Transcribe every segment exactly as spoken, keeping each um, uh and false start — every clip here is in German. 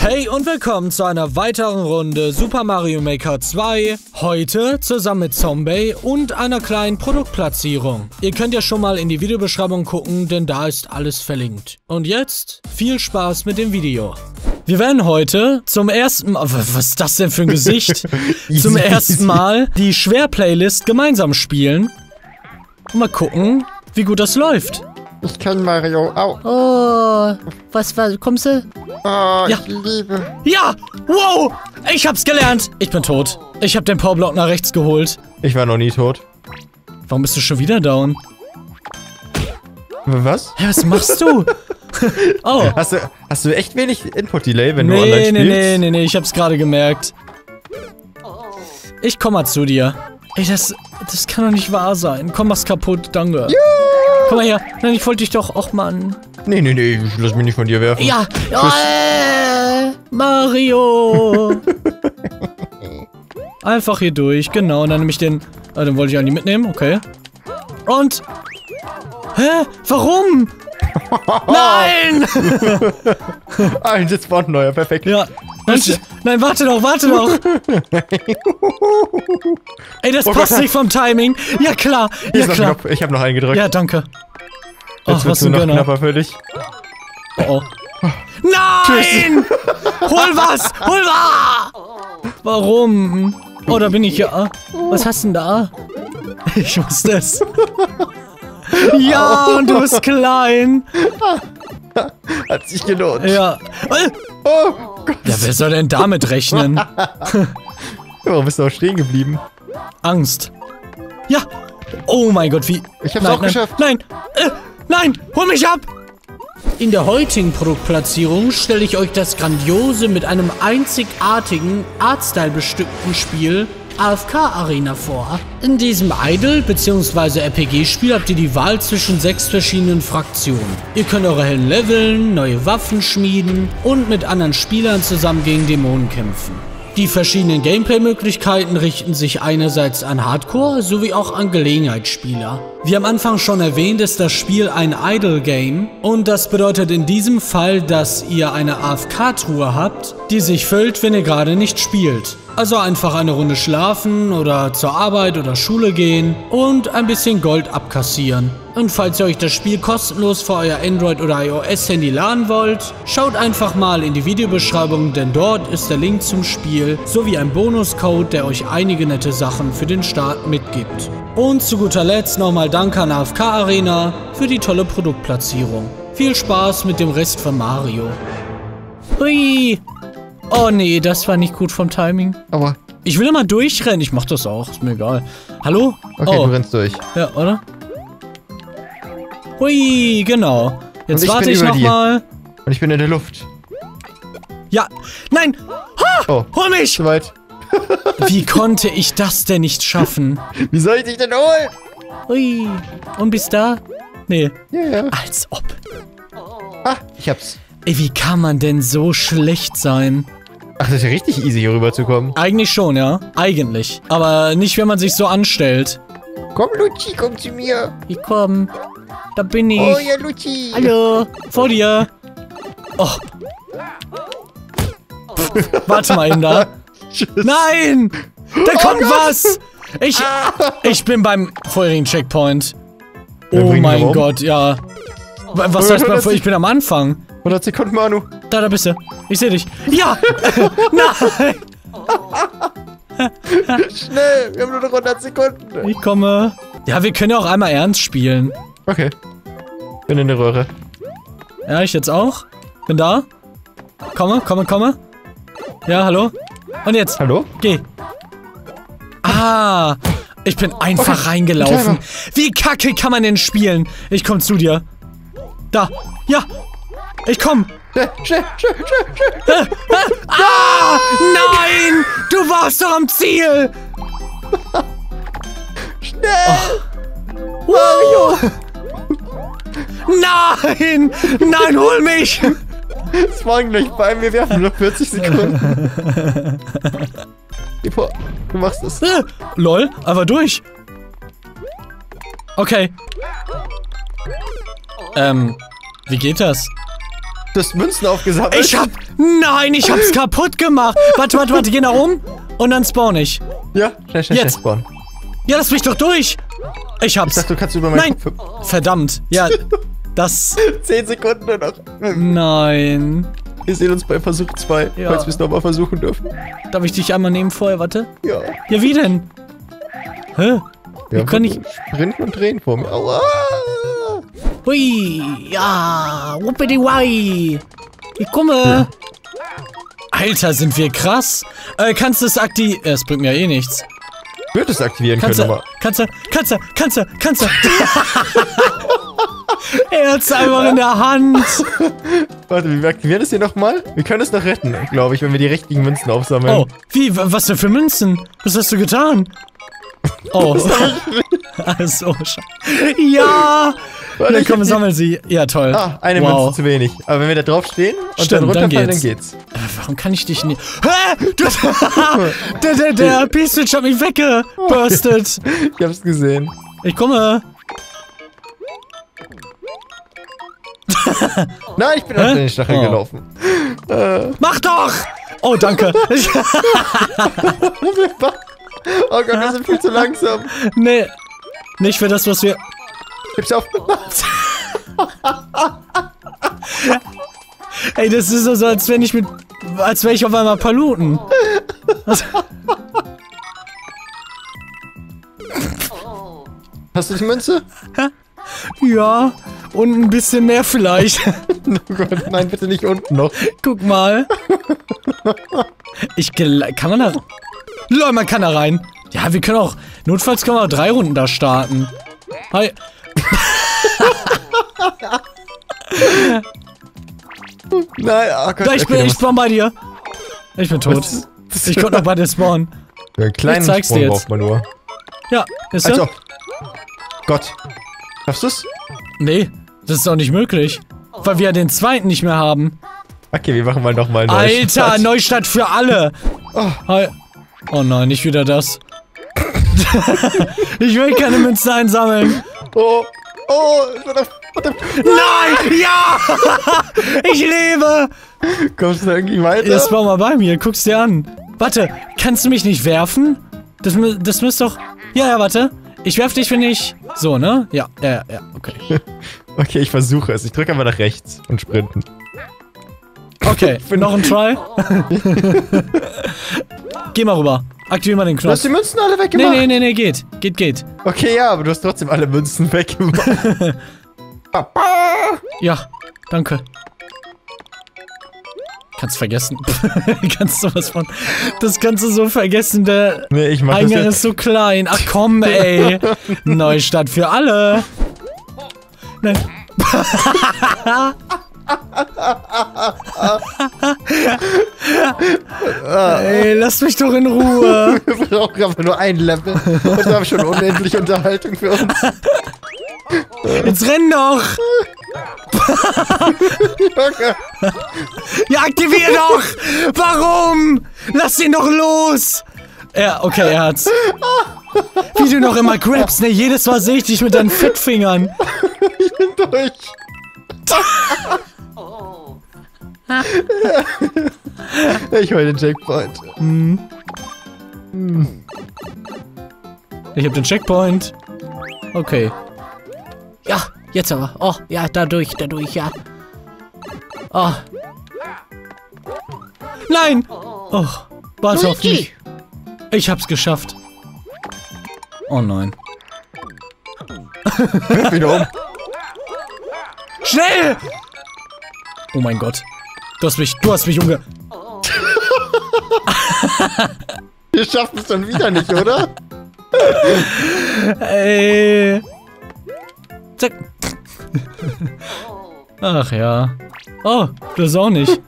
Hey und willkommen zu einer weiteren Runde Super Mario Maker zwei. Heute zusammen mit Zombie und einer kleinen Produktplatzierung. Ihr könnt ja schon mal in die Videobeschreibung gucken, denn da ist alles verlinkt. Und jetzt viel Spaß mit dem Video. Wir werden heute zum ersten Mal, was ist das denn für ein Gesicht? Zum ersten Mal die Schwer-Playlist gemeinsam spielen. Und mal gucken, wie gut das läuft. Ich kann Mario auch. Oh, was war, kommst du? Oh, Ja. ich liebe. Ja! Wow! Ich hab's gelernt! Ich bin tot. Ich hab den Powerblock nach rechts geholt. Ich war noch nie tot. Warum bist du schon wieder down? Was? Hä, was machst du? Oh. Hast du, hast du echt wenig Input-Delay, wenn du Nee, online nee, spielst? nee, nee, nee, ich hab's gerade gemerkt. Ich komm mal zu dir. Ey, das, das kann doch nicht wahr sein. Komm, mach's kaputt, danke. Ja. Komm mal her. Nein, ich wollte dich doch, och Mann. Nee, nee, nee, ich lass mich nicht von dir werfen. Ja! Äh, Mario! Einfach hier durch, genau. Und dann nehme ich den. Ah, den wollte ich eigentlich mitnehmen, okay. Und. Hä? Warum? Nein! Ah, jetzt spawnt ein neuer, perfekt. Ja. Nein, nein, warte doch, warte doch! Ey, das Oh passt Gott. nicht vom Timing. Ja, klar. Hier Ja, ist noch klar. ein Knopf. Ich habe noch einen gedrückt. Ja, danke. Jetzt Ach, wird's was ein nur noch Gönner. knapper für dich. Oh, oh. Nein! Hol was! Hol was! Warum? Oh, da bin ich ja. Was hast du denn da? Ich wusste es. Ja, und du bist klein. Hat sich gelohnt. Ja. Äh, Oh Gott. Ja, wer soll denn damit rechnen? Warum bist du auch stehen geblieben? Angst. Ja. Oh mein Gott, wie... Ich hab's nein, auch nein, geschafft. Nein, äh, nein, hol mich ab! In der heutigen Produktplatzierung stelle ich euch das grandiose, mit einem einzigartigen, Artstyle bestückten Spiel A F K Arena vor. In diesem Idle- bzw. R P G-Spiel habt ihr die Wahl zwischen sechs verschiedenen Fraktionen. Ihr könnt eure Helden leveln, neue Waffen schmieden und mit anderen Spielern zusammen gegen Dämonen kämpfen. Die verschiedenen Gameplay-Möglichkeiten richten sich einerseits an Hardcore- sowie auch an Gelegenheitsspieler. Wie am Anfang schon erwähnt, ist das Spiel ein Idle-Game und das bedeutet in diesem Fall, dass ihr eine A F K-Truhe habt, die sich füllt, wenn ihr gerade nicht spielt. Also einfach eine Runde schlafen oder zur Arbeit oder Schule gehen und ein bisschen Gold abkassieren. Und falls ihr euch das Spiel kostenlos für euer Android- oder iOS-Handy laden wollt, schaut einfach mal in die Videobeschreibung, denn dort ist der Link zum Spiel sowie ein Bonuscode, der euch einige nette Sachen für den Start mitgibt. Und zu guter Letzt nochmal Danke an A F K Arena für die tolle Produktplatzierung. Viel Spaß mit dem Rest von Mario. Hui! Oh nee, das war nicht gut vom Timing. Aber, Ich will immer durchrennen, ich mach das auch, ist mir egal. Hallo? okay, Oh. du rennst durch. Ja, oder? Hui, genau. Und Jetzt ich warte bin ich über noch dir. mal. Und ich bin in der Luft. Ja, nein! Ha! Oh, Hol mich! zu weit. Wie konnte ich das denn nicht schaffen? Wie soll ich dich denn holen? Hui. Und bis da? Nee. Ja, ja. Als ob. Ah, ich hab's. Ey, wie kann man denn so schlecht sein? Ach, das ist ja richtig easy, hier rüber zu kommen. Eigentlich schon, ja. Eigentlich. Aber nicht, wenn man sich so anstellt. Komm, Luigi, komm zu mir. Ich komm. Da bin ich. Oh ja, Luigi. Hallo. Vor dir. Oh. Pff, warte mal eben da. Tschüss. Nein! Da kommt Gott. was! Ich, ich bin beim vorherigen Checkpoint. Ja, Oh bring mein mich um. Gott, ja. Was heißt bei, ich bin am Anfang? hundert Sekunden, Manu. Da, da bist du. Ich sehe dich. Ja! Nein! Schnell, wir haben nur noch hundert Sekunden. Ich komme. Ja, wir können ja auch einmal ernst spielen. Okay. Bin in der Röhre. Ja, ich jetzt auch. Bin da. Komme, komme, komme. Ja, hallo? Und jetzt? Hallo? Geh. Ah, ich bin einfach Okay, reingelaufen. Timer. Wie kacke kann man denn spielen? Ich komm zu dir. Da. Ja. Ich komm. Schnell, schnell, schnell, schnell, schnell. Ah, nein. Du warst doch am Ziel. Schnell. Mario. Nein. Nein, hol mich. Es waren gleich bei mir, wir haben noch vierzig Sekunden. Geh vor, du machst es. Äh, lol, aber durch. Okay. Ähm, wie geht das? Du hast Münzen aufgesammelt. Ich hab... Nein, ich hab's kaputt gemacht. Warte, warte, warte, geh nach oben. Und dann spawn ich. Ja, schnell, schnell, Jetzt. schnell spawnen. Ja, lass mich doch durch. Ich hab's. Ich dachte, du kannst über meinen Nein. Kopf... Verdammt. Ja, das... Zehn Sekunden nur noch. Nein. Wir sehen uns bei Versuch zwei, Ja. falls wir es nochmal versuchen dürfen. Darf ich dich einmal nehmen vorher? Warte. Ja. Ja, wie denn? Hä? Wie kann ich... Sprinten und drehen vor mir. Aua! Hui. Ja. Wuppidi wai. Ich komme. Alter, sind wir krass. Äh, kannst du es aktivieren? Es bringt mir ja eh nichts. Ich würde es aktivieren Kannst können, du, aber... kannst du, kannst du, kannst du, kannst du. Er hat's einfach in der Hand. Warte, wir aktivieren es hier nochmal? Wir können es noch retten, glaube ich, wenn wir die richtigen Münzen aufsammeln. Oh, wie? W- Was denn für Münzen? Was hast du getan? Oh. Also, ja. Warte, Dann ich komm, hab die- sammel sie. Ja, toll. Ah, eine wow. Münze zu wenig. Aber wenn wir da drauf stehen und Stimmt, dann dann runterfallen, geht's. dann geht's. Äh, Warum kann ich dich nicht... Hä? Du, der, der, der P-Switch hat mich weggeburstet. Ich hab's gesehen. Ich komme. Nein, ich bin Hä? auf den Stachel Oh. gelaufen. Äh, Mach doch! Oh, danke. oh Gott, wir sind viel zu langsam. Nee. Nicht für das, was wir... Gib's auf. Ey, das ist so, als wenn ich mit... Als wäre ich auf einmal Paluten. Was? Hast du die Münze? Ja, und ein bisschen mehr vielleicht. Oh Gott, nein, bitte nicht unten noch. Guck mal. Ich gel... Kann man da... Lol, man kann da rein. Ja, wir können auch... Notfalls können wir auch drei Runden da starten. Hi. Nein, oh Gott. Da, ich bin... Ich spawn bei dir. Ich bin tot. Was? Ich konnte noch bei dir spawnen. Einen kleinen Ich zeig's Sprung dir jetzt. braucht man nur. Ja, ist er? Also. Gott. Schaffst du's? Nee, das ist doch nicht möglich. Weil wir ja den zweiten nicht mehr haben. Okay, wir machen mal nochmal einen Alter, Neustart für alle. Oh. Hi. Oh nein, nicht wieder das. Ich will keine Münzen einsammeln. Oh. Oh. Warte. Nein, ja. Ich lebe. Kommst du da irgendwie weiter? Jetzt war mal bei mir, guck's dir an. Warte, kannst du mich nicht werfen? Das, mü- das müsste doch... Ja, ja, warte. Ich werf dich, wenn ich... So, ne? Ja, ja, ja, okay. Okay, ich versuche es. Ich drücke einfach nach rechts und sprinten. Okay, noch ein Try. Geh mal rüber. Aktivier mal den Du Knopf. hast die Münzen alle Nee, weggemacht? nee, nee, nee, geht. Geht, geht. Okay, ja, aber du hast trotzdem alle Münzen weggemacht. Ja, danke. Kannst vergessen. Kannst du was von... Das kannst du so vergessen, der Nee, ich mach das Eingang jetzt. ist so klein. Ach komm, ey. Neustart für alle. Nein. Ey, lass mich doch in Ruhe. Wir brauchen aber nur ein Level. Und wir haben schon unendlich Unterhaltung für uns. Jetzt renn doch. Junge. Ja, aktivier doch. Warum? Lass ihn doch los. Ja, okay, er hat's. Wie du noch immer grabst, ne? Jedes Mal sehe ich dich mit deinen Fettfingern. Ich bin durch. Ich hol den Checkpoint. Ich hab den Checkpoint. Okay. Ja, jetzt aber. Oh, ja, dadurch, dadurch, ja. Oh. Nein! Oh, warte auf mich. Ich hab's geschafft. Oh nein. Wirf ihn um. Schnell! Oh mein Gott. Du hast mich, du hast mich umge... Wir schaffen es dann wieder nicht, oder? Ey. Zack. Ach ja. Oh, das auch nicht.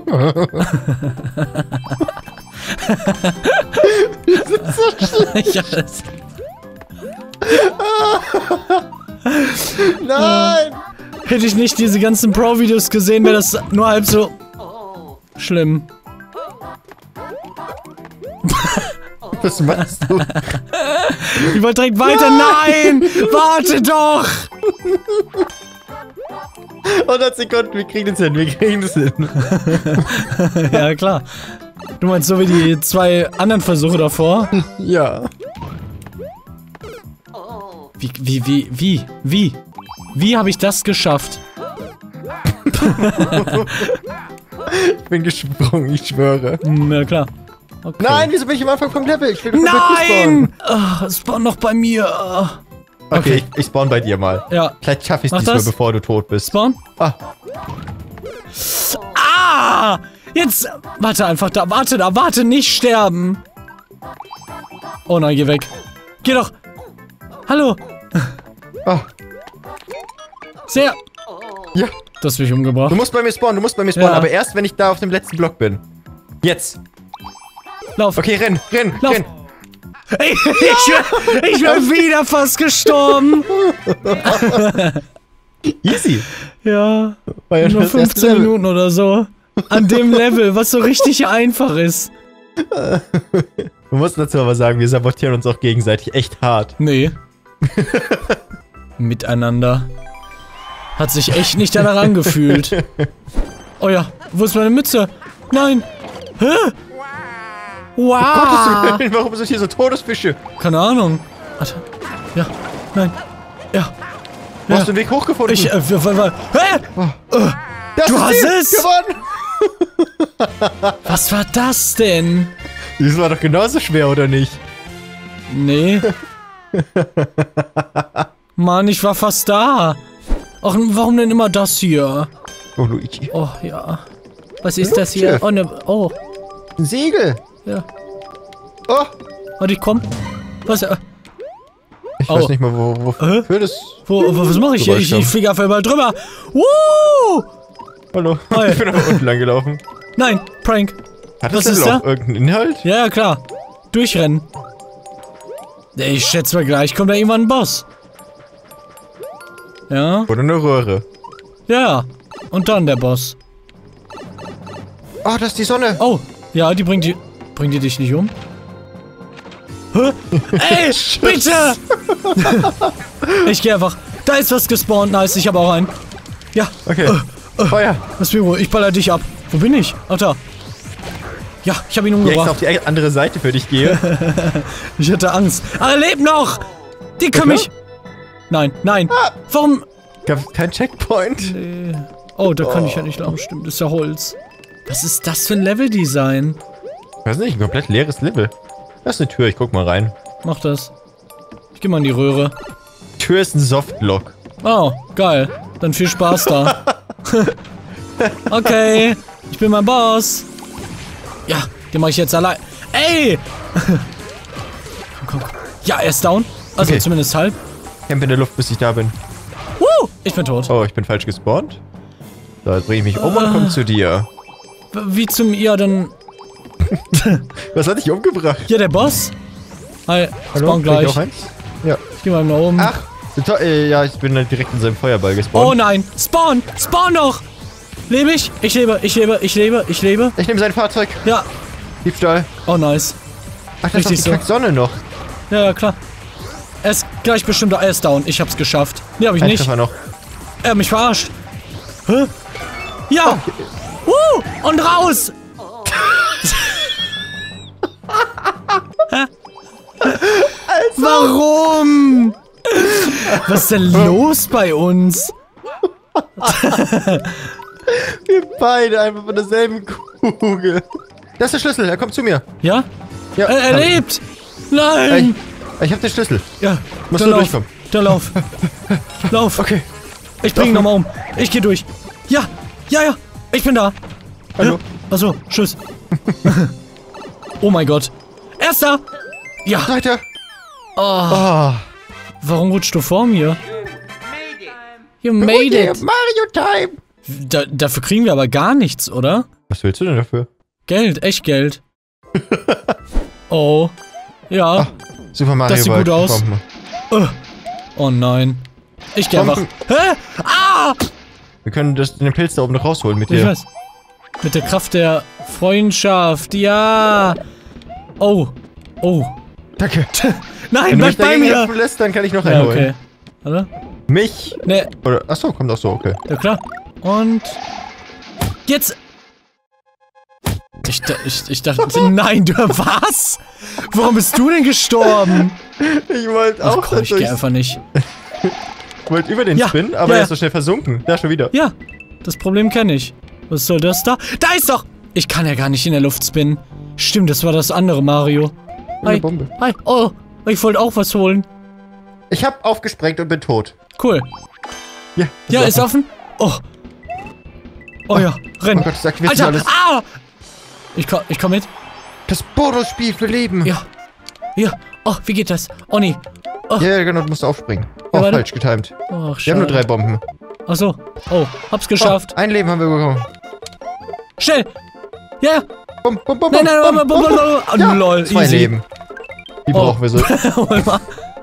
Ja, das Nein! hätte ich nicht diese ganzen Pro-Videos gesehen, wäre das nur halb so schlimm. Was machst du? Ich wollte direkt weiter. Nein! Warte doch! hundert Sekunden, wir kriegen das hin, wir kriegen das hin. Ja, klar. Du meinst so wie die zwei anderen Versuche davor? Ja. Wie, wie, wie, wie, wie? Wie habe ich das geschafft? Ich bin gesprungen, ich schwöre. Na klar. Okay. Nein, wieso bin ich am Anfang vom Level? Ich will doch Nein! Oh, es spawn noch bei mir. Oh. Okay, Okay. ich, ich spawn bei dir mal. Ja. Vielleicht schaffe ich es Mach diesmal, das. bevor du tot bist. Spawn? Ah, Ah! Jetzt. Warte einfach da. Warte da. Warte, nicht sterben. Oh nein, geh weg. Geh doch. Hallo. ah, Sehr. ja. Du hast mich Du umgebracht. musst bei mir spawnen, du musst bei mir spawnen, Ja. aber erst, wenn ich da auf dem letzten Block bin. Jetzt. Lauf. Okay, renn, renn, Lauf. renn. Ey, ich, ich bin wieder fast gestorben. Easy. Ja. War ja schon Nur das erste fünfzehn Level. Minuten oder so. An dem Level, was so richtig einfach ist. Du musst dazu aber sagen, wir sabotieren uns auch gegenseitig echt hart. Nee. Miteinander. Hat sich echt nicht danach angefühlt. Oh ja, wo ist meine Mütze? Nein. Hä? Wow. Gottes Willen, warum sind hier so Todesfische? Keine Ahnung. Warte. Ja. Nein. Ja. Wo hast du den Weg hochgefunden? Ich, äh, w- w- w- Hä? das du ist hast sie! es! Gewonnen! Was war das denn? Das war doch genauso schwer, oder nicht? Nee. Mann, ich war fast da. Ach, warum denn immer das hier? Oh, Luigi. Oh, ja. Was ist das hier? Oh, ne, oh. Ein Segel. Ja. Oh. Warte, ich komm. Was, äh, Ich Oh. weiß nicht mal, wo, wo Hä? für das... wo, wo, was mache ich hier? Ich, ich fliege einfach überall drüber. Woo! Hallo. Hi. Ich bin aber unten lang gelaufen. Nein, Prank. Hat Was das ist denn da? auch irgendeinen Inhalt? Ja, ja, klar. Durchrennen. Ich schätze mal gleich, kommt da irgendwann ein Boss. Ja, Oder eine Röhre? ja. Und dann der Boss. Oh, das ist die Sonne. Oh, ja, die bringt die... Bringt die dich nicht um? Hä? Ey, bitte! Ich geh einfach. Da ist was gespawnt. Nice, ich habe auch einen. Ja, Okay. Feuer. lass mich ruhig. Ich baller dich ab. Wo bin ich? Ach, da. Ja, ich habe ihn Ja, ich umgebracht. auf die andere Seite für dich gehe. Ich hatte Angst. Aber er lebt noch! Die können mich... Nein, nein. Warum... Gab kein Checkpoint. Oh, da kann ich ja nicht lang. Stimmt, das ist ja Holz. Was ist das für ein Leveldesign? Ich weiß nicht, ein komplett leeres Level. Das ist eine Tür, ich guck mal rein. Mach das. Ich geh mal in die Röhre. Tür ist ein Softlock. Oh, geil. Dann viel Spaß da. Okay, ich bin mein Boss. Ja, den mache ich jetzt allein. Ey! Komm, komm, komm. Ja, er ist down. Also Okay. zumindest halb. Camp in der Luft, bis ich da bin. Woo! Ich bin tot. Oh, ich bin falsch gespawnt. So, jetzt bringe ich mich um und komm zu dir. W- Wie zum ihr dann... Was hat dich umgebracht? Hier, der Boss. Hi, Hallo? spawn Krieg ich gleich. auch eins? Ja. Ich geh mal nach oben. Ach, to- äh, ja, ich bin dann direkt in seinem Feuerball Oh gespawnt. nein! Spawn! Spawn doch! Lebe ich? Ich lebe, ich lebe, ich lebe, ich lebe. Ich nehme sein Fahrzeug. Ja. Diebstahl. Oh, nice. Ach, das Richtig ist so. doch die Sonne noch. Ja, ja, klar. Er ist gleich bestimmt da. Er ist down. Ich hab's geschafft. Nee, hab ich Ein nicht. Treffer noch. Er hat mich verarscht. Hä? Ja! Uh, und raus! Hä? Warum? Was ist denn los bei uns? Wir beide einfach von derselben Kugel. Das ist der Schlüssel, er kommt zu mir. Ja? Ja, Er, er hab ich. lebt! Nein! Ich, ich hab den Schlüssel. Ja, Musst dann du lauf. durchkommen. Dann lauf. Lauf. Okay. Ich bring ihn nochmal um. Ich geh durch. Ja, ja, ja. Ich bin da. Hallo. Achso, tschüss. Oh mein Gott. Erster! Ja. Weiter. Oh, Oh. warum rutschst du vor mir? You made Okay, it. Mario Time. Da, dafür kriegen wir aber gar nichts, oder? Was willst du denn dafür? Geld, echt Geld. Oh. Ja. Ah, Super Mario Das sieht World. gut aus. Komm. Uh. Oh nein. Ich geh einfach. Komm. Hä? Ah! Wir können das, den Pilz da oben noch rausholen mit Ich dir. weiß. Mit der Kraft der Freundschaft. Ja. Oh. Oh. Danke. Nein, Wenn du bleib mich bei dagegen mir. helfen lässt, dann kann ich noch Ja, einen holen. okay. Warte. Mich? Ne, Oder, achso, kommt auch so, okay. ja klar. Und... Jetzt... Ich, ich, ich dachte... Nein, du... Was? Warum bist du denn gestorben? Ich wollte Ach auch komm, ich durch- geh einfach nicht. Ich wollte über den Ja, Spin, aber ja, er ist so schnell versunken. Da schon wieder. Ja, das Problem kenne ich. Was soll das da? Da ist doch... Ich kann ja gar nicht in der Luft spinnen. Stimmt, das war das andere Mario. Eine Hi, Bombe. hi, oh, ich wollte auch was holen. Ich hab aufgesprengt und bin tot. Cool. Ja, Ja, ist offen. Oh. Oh ja, renn. Oh Gott, das aktiviert sich Alter, alles. ah! Ich komm, ich komm mit. Das Bonusspiel für Leben. Ja. Ja. Oh, wie geht das? Oh nee. Oh, Ja, ja, genau, du musst aufspringen. Oh, Ja, warte. falsch getimed. oh Wir haben nur drei schade. Bomben. Ach so. Oh, hab's geschafft. Oh, ein Leben haben wir bekommen. Schnell. Ja, ja. Bum, bum, bum, Nein, nein, bum, bum, bum, bum, bum. bum, bum. Ja, Lol, zwei easy. Leben. Die Oh. brauchen wir so. Hol mal.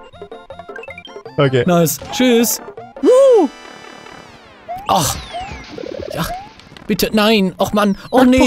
Okay. Nice. Tschüss. Woo. Ach. Ja. Bitte, nein. Och Mann. Oh nee.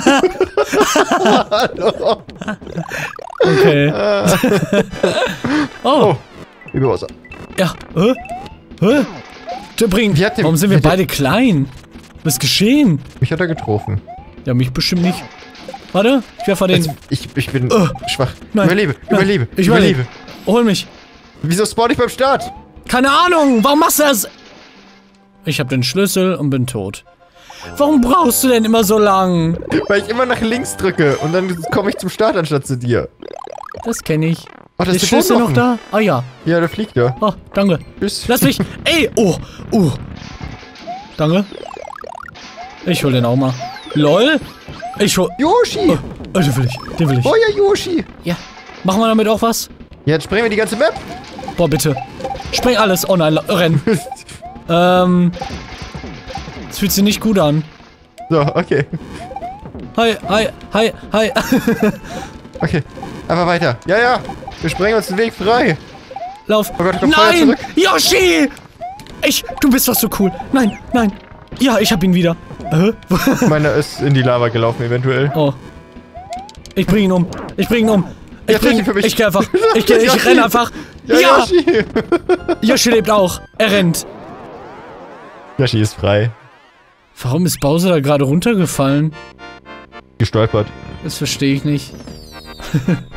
Okay. Oh. Oh. Über Wasser. Ja. Hä? Hä? Der bringt. Wie hat der- Warum sind wir wie hat beide klein? Was ist geschehen? Mich hat er getroffen. Ja, mich bestimmt nicht. Warte, ich werfe den. Jetzt, ich, ich bin Oh. schwach. Nein. Überlebe, Nein. überlebe, Ich überlebe. überlebe. Hol mich. Wieso spawn ich beim Start? Keine Ahnung. Warum machst du das? Ich habe den Schlüssel und bin tot. Warum brauchst du denn immer so lang? Weil ich immer nach links drücke und dann komme ich zum Start anstatt zu dir. Das kenne ich. Oh, das Der ist der Schlüssel Boden noch offen. da? Ah ja. Ja, der fliegt da. Oh, danke. Tschüss. Lass mich. Ey, oh, uh. Danke. Ich hol den auch mal. Lol. Ich hol. Yoshi! Oh, oh, den will ich. Den will ich. Oh ja, Yoshi! Ja. Machen wir damit auch was? Ja, jetzt sprengen wir die ganze Map. Boah, bitte. Spreng alles. Oh nein, renn. ähm. Das fühlt sich nicht gut an. So, okay. Hi, hi, hi, hi. Okay. Einfach weiter. Ja, ja. Wir sprengen uns den Weg frei. Lauf. Oh Gott, kommt Feuer Nein! zurück. Yoshi! Ich, du bist doch so cool. Nein, nein. Ja, ich hab ihn wieder. Äh? Meiner ist in die Lava gelaufen, eventuell. Oh. Ich bring ihn um. Ich bring ihn um. Ich Ja, bring, für mich. ich geh einfach. Ich, geh, ich Yoshi. renn einfach. Ja, Ja! Yoshi! Yoshi lebt auch. Er rennt. Yoshi ist frei. Warum ist Bowser da gerade runtergefallen? Gestolpert. Das verstehe ich nicht.